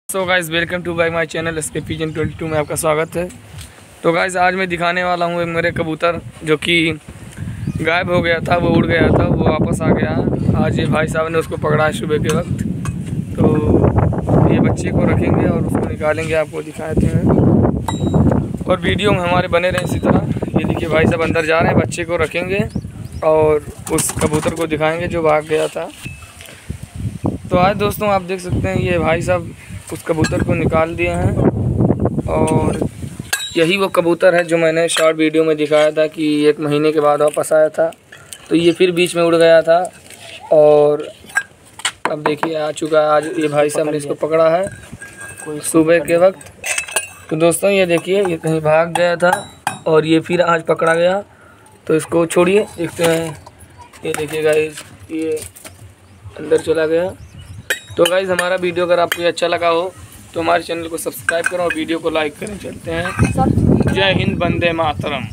So guys welcome to by my channel SK pigeon 22 में आपका स्वागत है। तो गाइज़ आज मैं दिखाने वाला हूँ एक मेरे कबूतर जो कि गायब हो गया था, वो उड़ गया था, वो वापस आ गया। आज ये भाई साहब ने उसको पकड़ा है सुबह के वक्त। तो ये बच्चे को रखेंगे और उसको निकालेंगे, आपको दिखाते हैं और वीडियो में हमारे बने रहें इसी तरह। ये देखिए भाई साहब अंदर जा रहे हैं, बच्चे को रखेंगे और उस कबूतर को दिखाएँगे जो भाग गया था। तो आज दोस्तों आप देख सकते हैं ये भाई साहब उस कबूतर को निकाल दिए हैं और यही वो कबूतर है जो मैंने शॉर्ट वीडियो में दिखाया था कि 1 महीने के बाद वापस आया था। तो ये फिर बीच में उड़ गया था और अब देखिए आ चुका है। आज ये भाई साहब ने इसको पकड़ा है सुबह के वक्त। तो दोस्तों ये देखिए ये कहीं भाग गया था और ये फिर आज पकड़ा गया। तो इसको छोड़िए, देखते हैं। ये देखिए गाइस ये अंदर चला गया। तो गाइज़ हमारा वीडियो अगर आपको अच्छा लगा हो तो हमारे चैनल को सब्सक्राइब करो और वीडियो को लाइक करें। चलते हैं। जय हिंद, वंदे मातरम।